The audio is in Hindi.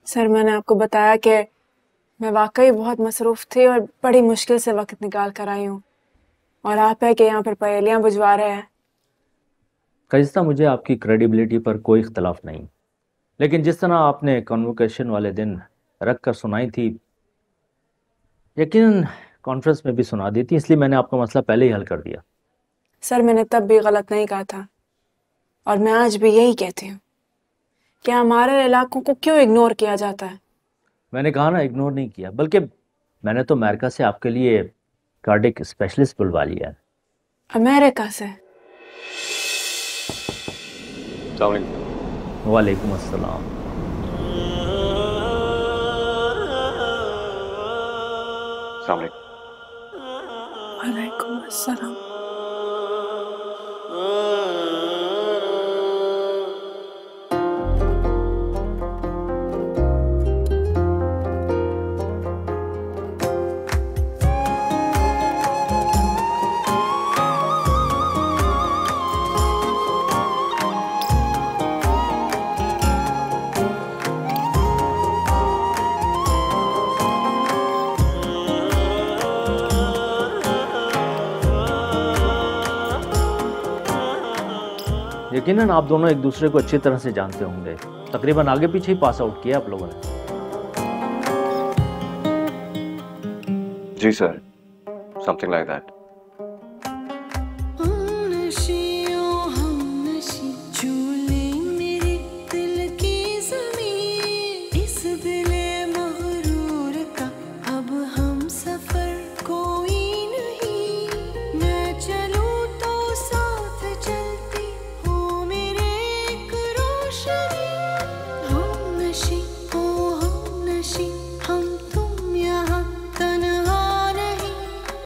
सर मैंने आपको बताया कि मैं वाकई बहुत मसरूफ़ थी और बड़ी मुश्किल से वक्त निकाल कर आई हूँ, और आप है कि यहाँ पर पहेलियाँ बुझवा रहे हैं। कजिस्ता, मुझे आपकी क्रेडिबिलिटी पर कोई इख्तलाफ नहीं, लेकिन जिस तरह आपने कन्वोकेशन वाले दिन रख कर सुनाई थी, यकीनन कॉन्फ्रेंस में भी सुना दी थी, इसलिए मैंने आपका मसला पहले ही हल कर दिया। सर मैंने तब भी गलत नहीं कहा था, और मैं आज भी यही कहती हूँ कि हमारे इलाकों को क्यों इग्नोर किया जाता है। मैंने कहा ना, इग्नोर नहीं किया, बल्कि मैंने तो अमेरिका से आपके लिए कार्डिक स्पेशलिस्ट बुलवा लिया है। अमेरिका से? वालेकुम अस्सलाम। वालेकुम अस्सलाम। यकीनन आप दोनों एक दूसरे को अच्छी तरह से जानते होंगे, तकरीबन आगे पीछे ही पास आउट किया आप लोगों ने। जी सर, समथिंग लाइक दैट।